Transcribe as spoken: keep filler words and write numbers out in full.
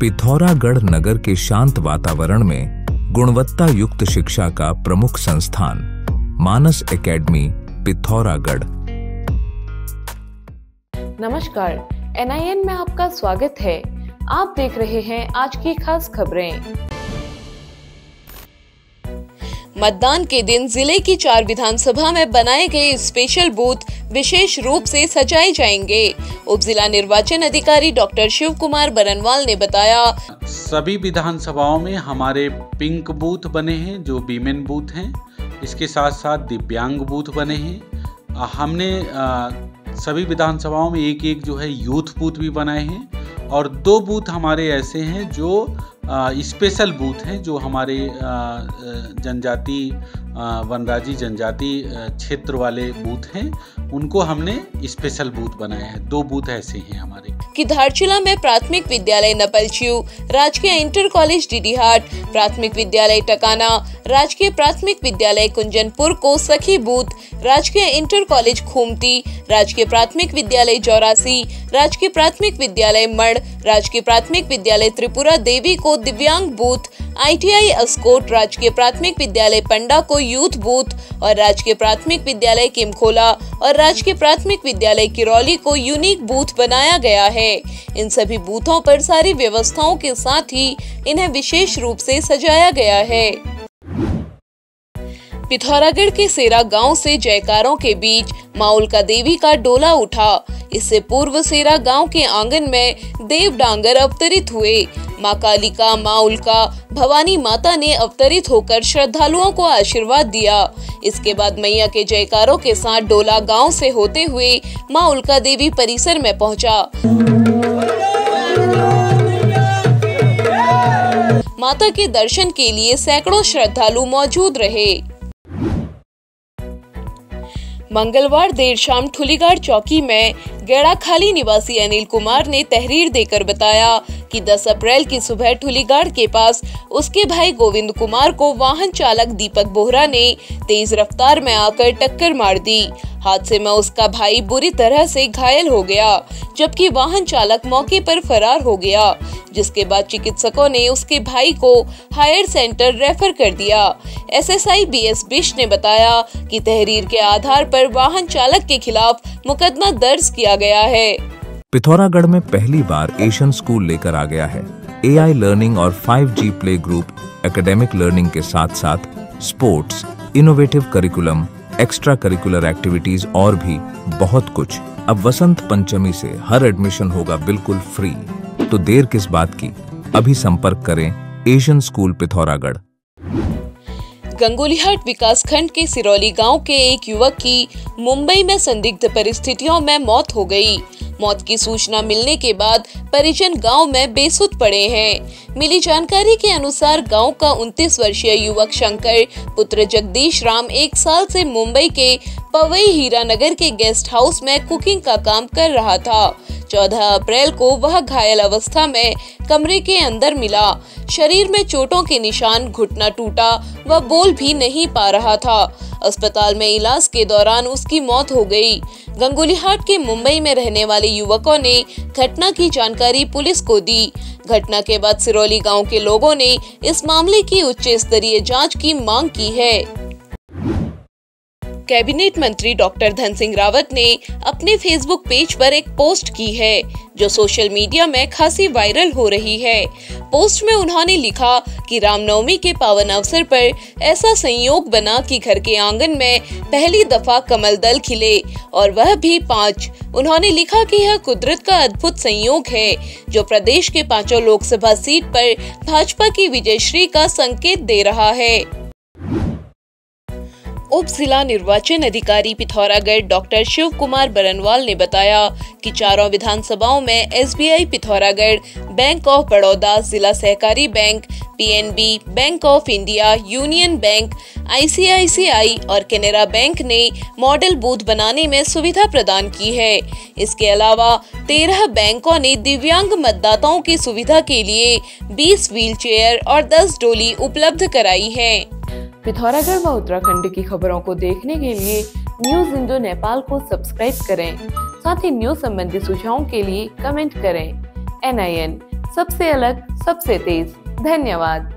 पिथौरागढ़ नगर के शांत वातावरण में गुणवत्ता युक्त शिक्षा का प्रमुख संस्थान मानस एकेडमी पिथौरागढ़। नमस्कार, एन आई एन में आपका स्वागत है। आप देख रहे हैं आज की खास खबरें। मतदान के दिन जिले की चार विधानसभा में बनाए गए स्पेशल बूथ विशेष रूप से सजाए जाएंगे। उप जिला निर्वाचन अधिकारी डॉक्टर शिव कुमार बरनवाल ने बताया, सभी विधानसभाओं में हमारे पिंक बूथ बने हैं जो वीमेन बूथ हैं। इसके साथ साथ दिव्यांग बूथ बने हैं। हमने आ, सभी विधानसभाओं में एक एक जो है यूथ बूथ भी बनाए हैं और दो बूथ हमारे ऐसे हैं जो आ, स्पेशल बूथ हैं जो हमारे जनजाति वनराजी जनजाति क्षेत्र वाले बूथ हैं, उनको हमने स्पेशल बूथ बनाए हैं। दो बूथ ऐसे हैं हमारे। कि धारचूला में प्राथमिक विद्यालय नपलच्यू, राजकीय इंटर कॉलेज डीडीहाट, प्राथमिक विद्यालय टकाना, राजकीय प्राथमिक विद्यालय कुंजनपुर को सखी बूथ, राजकीय इंटर कॉलेज खूमती, राजकीय प्राथमिक विद्यालय चौरासी, राजकीय प्राथमिक विद्यालय मड़, राजकीय प्राथमिक विद्यालय त्रिपुरा देवी को दिव्यांग booth, I T I Askot, राजकीय प्राथमिक विद्यालय पंडा को यूथ बूथ और राजकीय प्राथमिक विद्यालय किमखोला और राजकीय प्राथमिक विद्यालय किरौली को यूनिक बूथ बनाया गया है। इन सभी बूथों पर सारी व्यवस्थाओं के साथ ही इन्हें विशेष रूप से सजाया गया है। पिथौरागढ़ के सेरा गांव से जयकारों के बीच मां उल्का देवी का डोला उठा। इससे पूर्व सेरा गांव के आंगन में देव डांगर अवतरित हुए। मां कालिका, मां उल्का, भवानी माता ने अवतरित होकर श्रद्धालुओं को आशीर्वाद दिया। इसके बाद मैया के जयकारों के साथ डोला गांव से होते हुए मां उल्का देवी परिसर में पहुंचा। माता के दर्शन के लिए सैकड़ों श्रद्धालु मौजूद रहे। मंगलवार देर शाम ठुलीगाड़ चौकी में गेड़ाखाली निवासी अनिल कुमार ने तहरीर देकर बताया कि दस अप्रैल की सुबह ठुलीगाड़ के पास उसके भाई गोविंद कुमार को वाहन चालक दीपक बोहरा ने तेज रफ्तार में आकर टक्कर मार दी। हादसे में उसका भाई बुरी तरह से घायल हो गया, जबकि वाहन चालक मौके पर फरार हो गया, जिसके बाद चिकित्सकों ने उसके भाई को हायर सेंटर रेफर कर दिया। S S I B S Bisht ने बताया कि तहरीर के आधार पर वाहन चालक के खिलाफ मुकदमा दर्ज किया गया है। पिथौरागढ़ में पहली बार एशियन स्कूल लेकर आ गया है। ए आई लर्निंग और five G play group academic learning के साथ साथ sports, innovative curriculum, extra curricular activities और भी बहुत कुछ। अब वसंत पंचमी से हर एडमिशन होगा बिल्कुल फ्री, तो देर किस बात की, अभी संपर्क करें एशियन स्कूल पिथौरागढ़। गंगोलीहाट विकासखंड के सिरौली गांव के एक युवक की मुंबई में संदिग्ध परिस्थितियों में मौत हो गई। मौत की सूचना मिलने के बाद परिजन गांव में बेसुध पड़े हैं। मिली जानकारी के अनुसार गांव का उनतीस वर्षीय युवक शंकर पुत्र जगदीश राम एक साल से मुंबई के पवई हीरा नगर के गेस्ट हाउस में कुकिंग का काम कर रहा था। चौदह अप्रैल को वह घायल अवस्था में कमरे के अंदर मिला। शरीर में चोटों के निशान, घुटना टूटा, वह बोल भी नहीं पा रहा था। अस्पताल में इलाज के दौरान उसकी मौत हो गई। गंगोलीहाट के मुंबई में रहने वाले युवकों ने घटना की जानकारी पुलिस को दी। घटना के बाद सिरौली गांव के लोगों ने इस मामले की उच्च स्तरीय जांच की मांग की है। कैबिनेट मंत्री डॉक्टर धन सिंह रावत ने अपने फेसबुक पेज पर एक पोस्ट की है जो सोशल मीडिया में खासी वायरल हो रही है। पोस्ट में उन्होंने लिखा कि रामनवमी के पावन अवसर पर ऐसा संयोग बना कि घर के आंगन में पहली दफा कमल दल खिले और वह भी पांच। उन्होंने लिखा कि यह कुदरत का अद्भुत संयोग है जो प्रदेश के पांचों लोकसभा सीट पर भाजपा की विजयश्री का संकेत दे रहा है। उप जिला निर्वाचन अधिकारी पिथौरागढ़ डॉक्टर शिव कुमार बरनवाल ने बताया कि चारों विधानसभाओं में S B I Pithoragarh, bank of Baroda, जिला सहकारी bank, P N B, bank of India, union bank, I C I C I और कैनरा बैंक ने मॉडल बूथ बनाने में सुविधा प्रदान की है। इसके अलावा तेरह बैंकों ने दिव्यांग मतदाताओं की सुविधा के लिए बीस व्हील चेयर और दस डोली उपलब्ध कराई है। पिथौरागढ़ व उत्तराखंड की खबरों को देखने के लिए न्यूज इंडो नेपाल को सब्सक्राइब करें। साथ ही न्यूज संबंधी सुझावों के लिए कमेंट करें। एन आई एन सबसे अलग, सबसे तेज। धन्यवाद।